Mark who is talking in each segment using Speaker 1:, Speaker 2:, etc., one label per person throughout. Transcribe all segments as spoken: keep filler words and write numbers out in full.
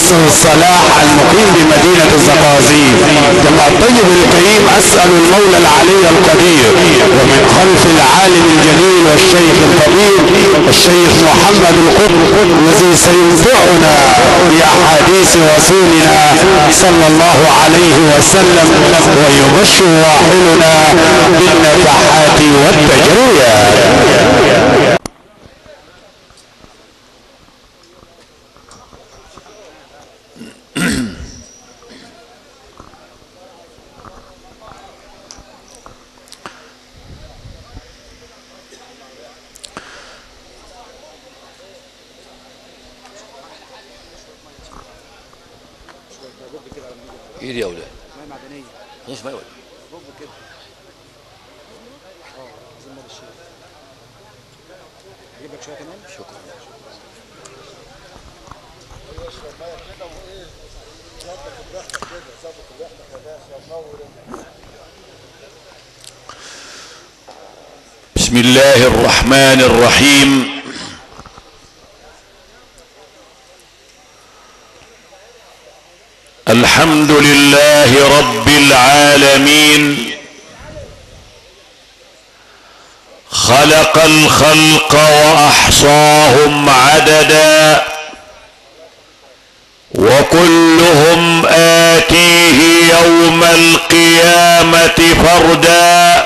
Speaker 1: ناصر الصلاح المقيم بمدينة الزقازيق. جمع الطيب الكريم اسأل المولى العلي القدير ومن خلف العالم الجليل والشيخ الفضيل الشيخ محمد القطب الذي سينفعنا بأحاديث رسولنا صلى الله عليه وسلم ويبشر راحلنا بالنفحات والتجريات.
Speaker 2: ايدي يا ولاد
Speaker 3: ميه معدنيه
Speaker 2: مش ميه ولا
Speaker 3: بوب كده. اه عايزين ميه الشاي. اجيب لك شويه كمان.
Speaker 2: شكرا. بسم الله الرحمن الرحيم. الحمد لله رب العالمين خلق الخلق وأحصاهم عددا وكلهم آتيه يوم القيامة فردا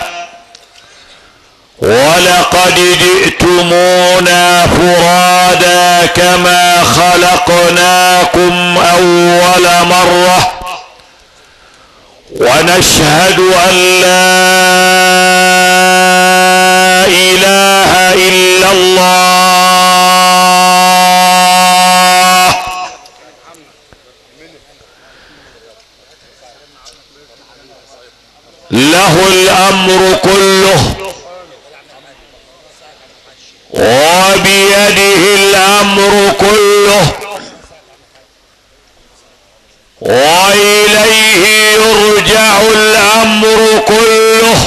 Speaker 2: ولقد جئتمونا فرادا كما خلقناكم أول مرة ونشهد أن لا إله إلا الله له الأمر كله وبيده الأمر كله وإليه يرجع الأمر كله.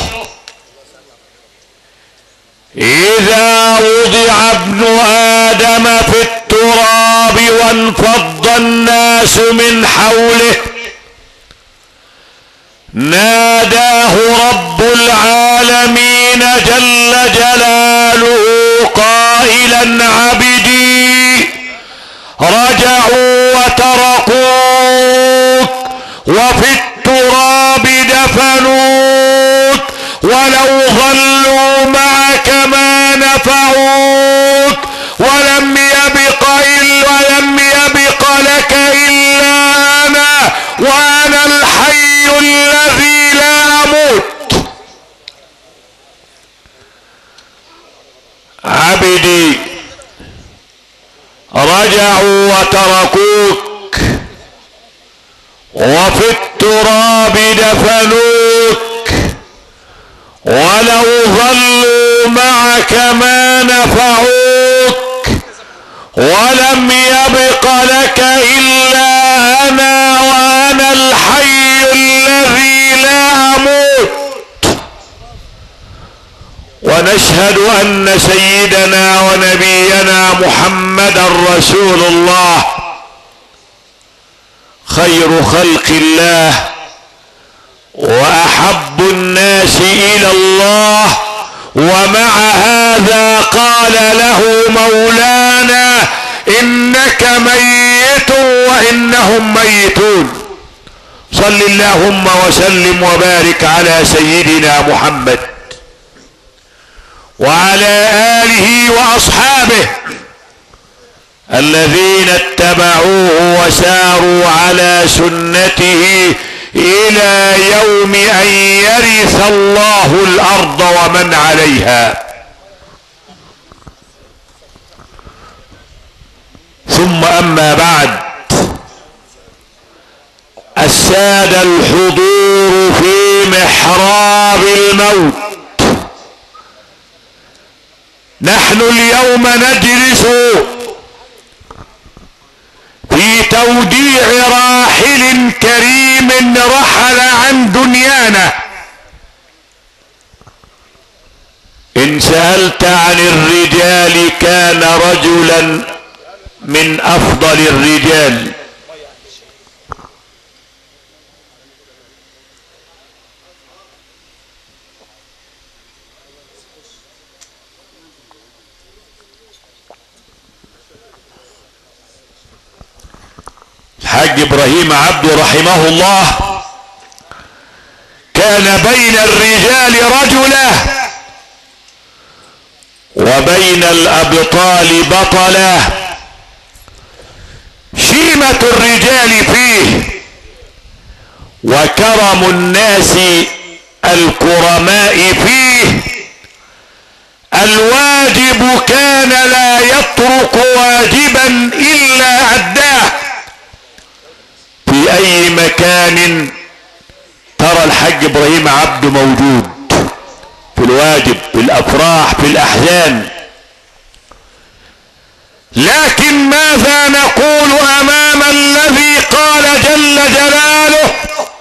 Speaker 2: إذا وضع ابن آدم في التراب وانفض الناس من حوله ناداه رب العالمين جل جلاله قائلا عبدي رجعوا وتركوك وفي التراب دفنوك ولو ظلوا معك ما نفعوك ولم يبق إلا ولم يبق لك إلا أنا وأنا الحي الذي لا أموت. عبدي رجعوا وتركوك وفي التراب دفنوك ولو ظلوا معك ما نفعوك ولم يبق لك إلا أنا وأنا الحي الذي لا أموت. ونشهد أن سيدنا ونبينا محمدا رسول الله خير خلق الله وأحب الناس إلى الله. ومع هذا قال له مولانا إنك ميت وإنهم ميتون. صل اللهم وسلم وبارك على سيدنا محمد وعلى آله وأصحابه الذين اتبعوه وساروا على سنته إلى يوم أن يرث الله الأرض ومن عليها. ثم أما بعد، السادة الحضور في محراب الموت، نحن اليوم نجلس في توديع راحل كريم رحل عن دنيانا. إن سألت عن الرجال كان رجلا من أفضل الرجال، الحاج ابراهيم عبده رحمه الله كان بين الرجال رجلا وبين الابطال بطلا، شيمة الرجال فيه وكرم الناس الكرماء فيه، الواجب كان لا يترك واجبا الا اداه. في اي مكان ترى الحاج ابراهيم عبده موجود، في الواجب، في الافراح، في الاحزان. لكن ماذا نقول امام الذي قال جل جلاله: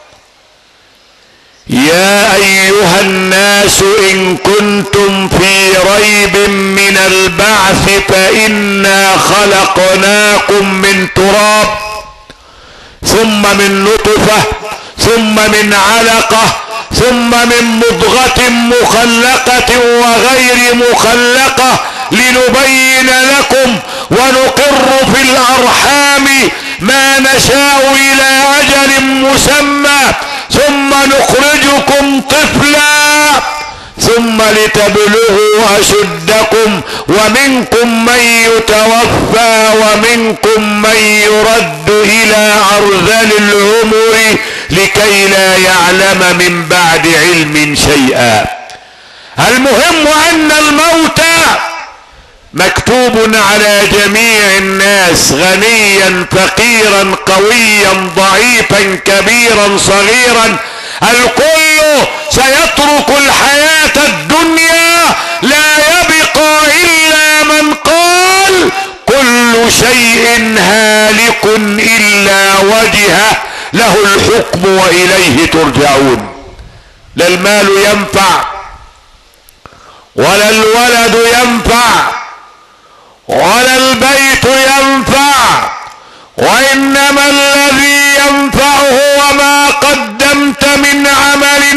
Speaker 2: يا ايها الناس ان كنتم في ريب من البعث فانا خلقناكم من تراب ثم من نطفة ثم من علقة ثم من مضغة مخلقة وغير مخلقة لنبين لكم ونقر في الارحام ما نشاء الى اجل مسمى ثم نخرجكم طفلا ثم لتبلغوا اشدكم ومنكم من يتوفى ومنكم من يرد الى ارذل العمر لكي لا يعلم من بعد علم شيئا. المهم ان الموت مكتوب على جميع الناس، غنيا فقيرا قويا ضعيفا كبيرا صغيرا، الكل سيترك الحياة الدنيا، لا يبقى الا من قال كل شيء هالك الا وجهه له الحكم واليه ترجعون. لا المال ينفع ولا الولد ينفع ولا البيت ينفع، وانما الذي ينفع هو ما قدمت من عمل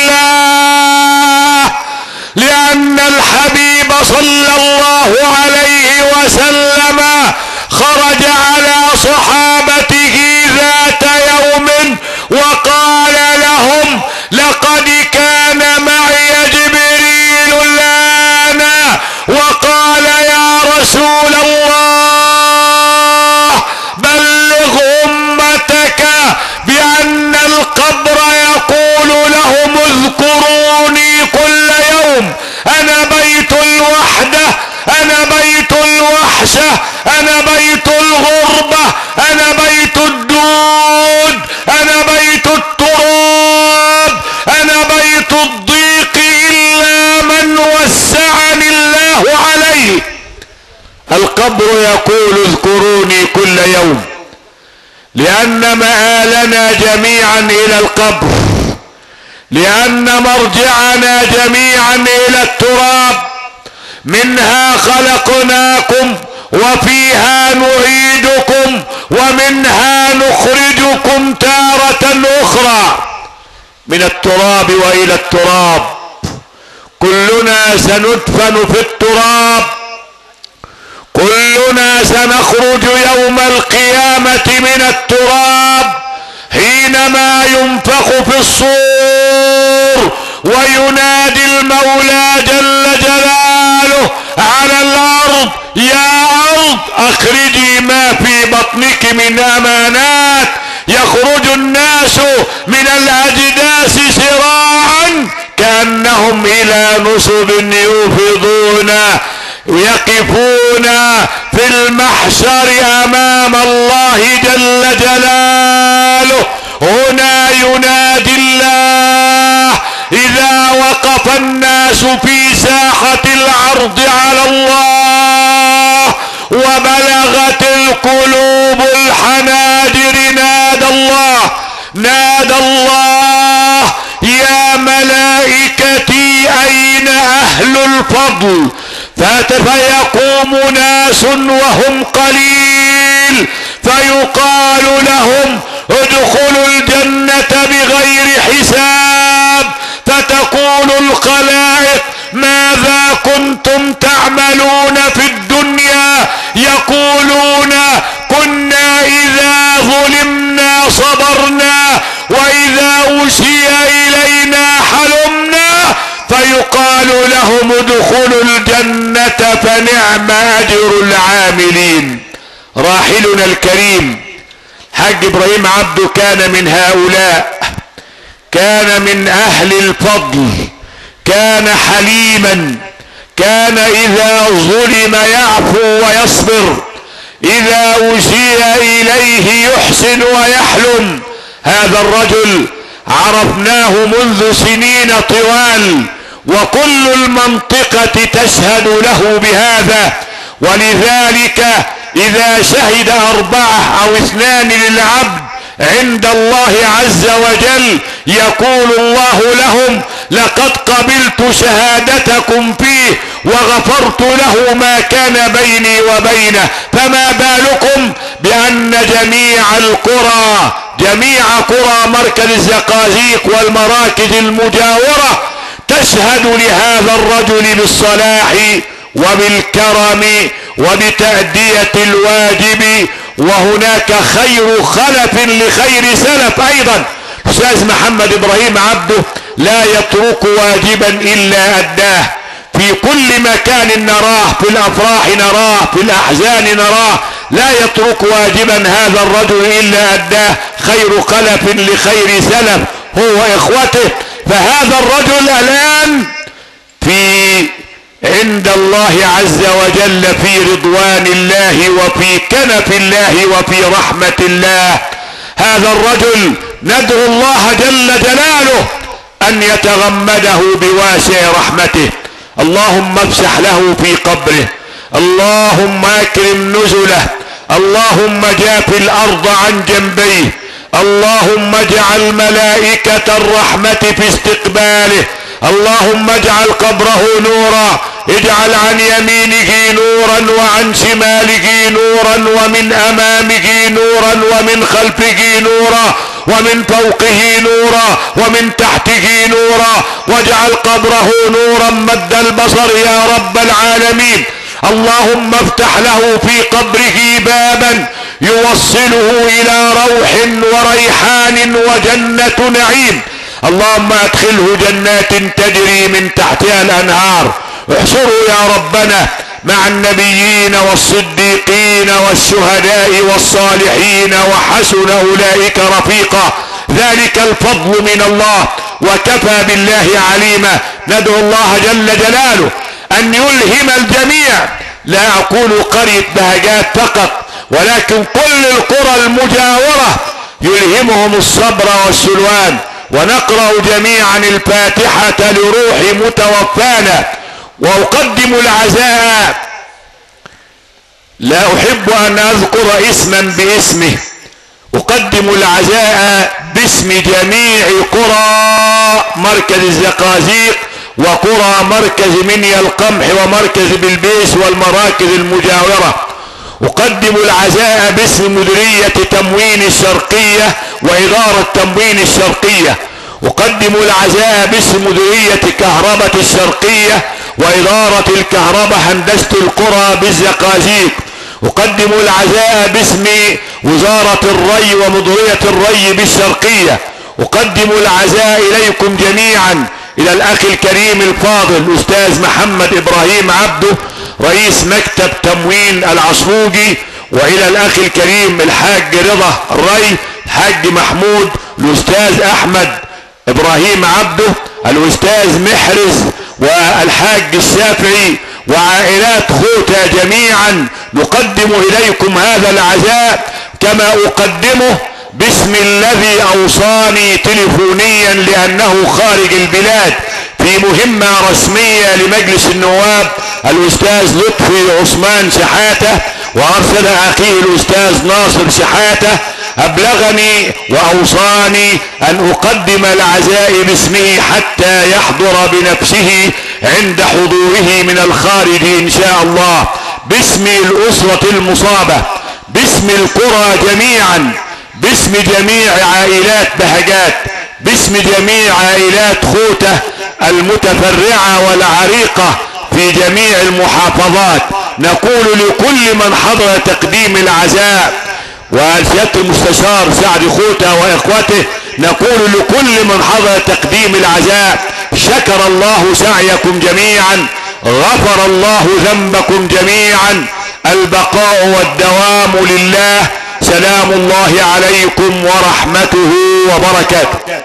Speaker 2: لله، لان الحبيب صلى الله عليه وسلم خرج على صحابته ذات يوم وقال لهم: لقد كان معي جبريل الآن وقال يا رسول الله بلغ أمتك بأن القبر يقول لهم اذكروني كل يوم، أنا بيت الوحدة، أنا بيت الوحشة، أنا بيت الغربة، أنا بيت الدود، أنا بيت التراب، أنا بيت الضيق إلا من وسعني الله عليه. القبر يقول اذكروني كل يوم، لأن مآلنا جميعا إلى القبر، لأن مرجعنا جميعا إلى التراب، منها خلقناكم وفيها نعيدكم ومنها نخرجكم تارة أخرى. من التراب وإلى التراب، كلنا سندفن في التراب، كلنا سنخرج يوم القيامة من التراب حينما ينفخ في الصور وينادي المولى جل جلاله على الارض: يا ارض اخرجي ما في بطنك من امانات. يخرج الناس من الاجداث سراعا كانهم الى نصب يوفضون، يقفون في المحشر امام الله جل جلاله. هنا ينادي الله اذا وقف الناس في ساحة العرض على الله وبلغت القلوب الحناجر، نادى الله نادى الله: يا ملائكتي اين اهل الفضل؟ فيقوم ناس وهم قليل فيقال لهم: ادخلوا الجنة بغير حساب. فتقول الخلائق: ماذا كنتم تعملون في الدنيا؟ يقولون: كنا اذا ظلمنا أوشي إلينا حلمنا فيقال لهم ادخلوا الجنة فنعم أجر العاملين. راحلنا الكريم حاج إبراهيم عبده كان من هؤلاء، كان من أهل الفضل، كان حليما، كان إذا ظلم يعفو ويصبر، إذا أوشي إليه يحسن ويحلم. هذا الرجل عرفناه منذ سنين طوال، وكل المنطقة تشهد له بهذا. ولذلك إذا شهد أربعة أو اثنان للعبد عند الله عز وجل يقول الله لهم لقد قبلت شهادتكم فيه وغفرت له ما كان بيني وبينه. فما بالكم بأن جميع القرى، جميع قرى مركز الزقازيق والمراكز المجاورة تشهد لهذا الرجل بالصلاح وبالكرم وبتأدية الواجب. وهناك خير خلف لخير سلف ايضا. استاذ محمد ابراهيم عبده لا يترك واجبا الا اداه، في كل مكان نراه، في الافراح نراه، في الاحزان نراه، لا يترك واجبا هذا الرجل الا اداه. خير خلف لخير سلف هو اخوته. فهذا الرجل الان في عند الله عز وجل في رضوان الله وفي كنف الله وفي رحمة الله. هذا الرجل ندعو الله جل جلاله ان يتغمده بواسع رحمته. اللهم افسح له في قبره، اللهم اكرم نزله، اللهم جاف الارض عن جنبيه، اللهم اجعل ملائكة الرحمة في استقباله، اللهم اجعل قبره نورا، اجعل عن يمينه نورا وعن شماله نورا ومن امامه نورا ومن خلفه نورا ومن فوقه نورا ومن تحته نورا، واجعل قبره نورا مد البصر يا رب العالمين. اللهم افتح له في قبره بابا يوصله الى روح وريحان وجنة نعيم. اللهم ادخله جنات تجري من تحتها الانهار. احشره يا ربنا مع النبيين والصديقين والشهداء والصالحين وحسن اولئك رفيقا. ذلك الفضل من الله وكفى بالله عليما. ندعو الله جل جلاله ان يلهم الجميع، لا اقول قرية بهجات فقط ولكن كل القرى المجاورة يلهمهم الصبر والسلوان. ونقرأ جميعا الفاتحة لروح متوفانا. واقدم العزاء، لا احب ان اذكر اسما باسمه، اقدم العزاء باسم جميع قرى مركز الزقازيق وقرى مركز منيا القمح ومركز بلبيس والمراكز المجاورة. اقدم العزاء باسم مديرية تموين الشرقية وادارة تموين الشرقية. اقدم العزاء باسم مديرية كهرباء الشرقية وادارة الكهرباء هندسة القرى بالزقازيق. اقدم العزاء باسم وزارة الري ومديرية الري بالشرقية. اقدم العزاء اليكم جميعا الى الاخ الكريم الفاضل الاستاذ محمد ابراهيم عبده رئيس مكتب تموين العصفوجي، والى الاخ الكريم الحاج رضا الري، الحاج محمود، الاستاذ احمد ابراهيم عبده، الاستاذ محرز والحاج الشافعي وعائلات خوته جميعا. نقدم اليكم هذا العزاء كما اقدمه باسم الذي اوصاني تليفونيا لانه خارج البلاد في مهمة رسمية لمجلس النواب، الاستاذ لطفي عثمان شحاتة، وارسل اخيه الاستاذ ناصر شحاتة ابلغني واوصاني ان اقدم العزاء باسمه حتى يحضر بنفسه عند حضوره من الخارج ان شاء الله. باسم الاسرة المصابة، باسم القرى جميعا، باسم جميع عائلات بهجات، باسم جميع عائلات خوته المتفرعة والعريقة في جميع المحافظات، نقول لكل من حضر تقديم العزاء وسيادة المستشار سعد خوته واخوته، نقول لكل من حضر تقديم العزاء شكر الله سعيكم جميعا، غفر الله ذنبكم جميعا، البقاء والدوام لله، سلام الله عليكم ورحمته وبركاته.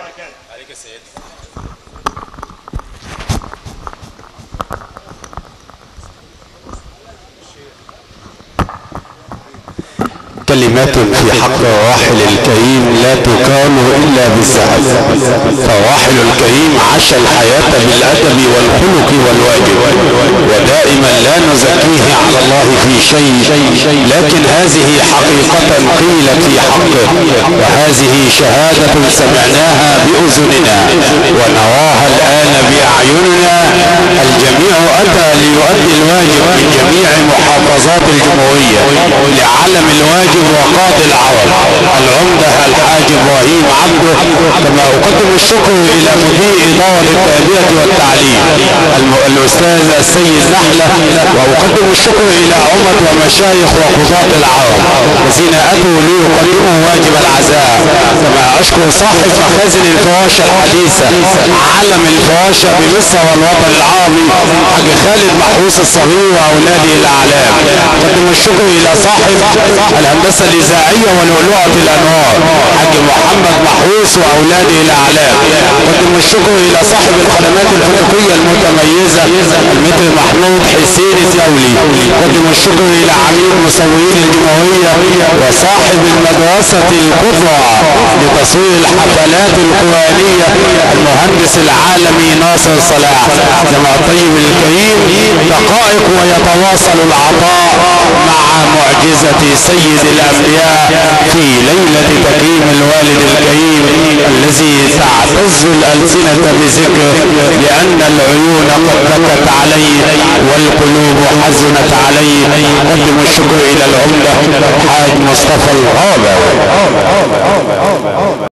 Speaker 1: كلمات في حق الراحل الكريم لا تقال الا بالذهب، فالراحل الكريم عاش الحياة بالادب والخلق والواجب، ودائما لا نزكيه على الله في شيء، لكن هذه حقيقة قيلت في حقه، وهذه شهادة سمعناها باذننا ونراها الان باعيننا. الجميع اتى ليؤدي الواجب من جميع محافظات الجمهورية لعلم الواجب وقاضي العرب العمدة الحاج ابراهيم عبده، كما اقدم الشكر الى مدير ادارة التربية والتعليم الاستاذ السيد نحلة، واقدم الشكر الى عمد ومشايخ وقضاة العرب الذين اتوا ليقدموا واجب العزاء، كما اشكر صاحب مخازن الفراشة الحديثة علم الفراشة بمصر والوطن العربي حاج خالد محروس الصغير واولاده الاعلام. اقدم الشكر الى صاحب الهندسة الإذاعية ولؤلؤة الأنوار حاج محمد محروس وأولاده الأعلام. قدم الشكر إلى صاحب الخدمات الفندقية المتميزة المتر محمود حسين الدولي. قدم الشكر إلى عميد مصورين الجمهورية وصاحب المدرسة الكبرى لتصوير الحفلات القرآنية المهندس العالمي ناصر صلاح. جماعة الطيب الكريم دقائق ويتواصل العطاء مع معجزة سيد الأنبياء في ليلة تكريم الوالد الكريم الذي تعتز الألسنة بذكره، لأن العيون قد بكت عليه والقلوب حزنت عليه. قدم الشكر إلى العمدة الحاج مصطفى الغابة.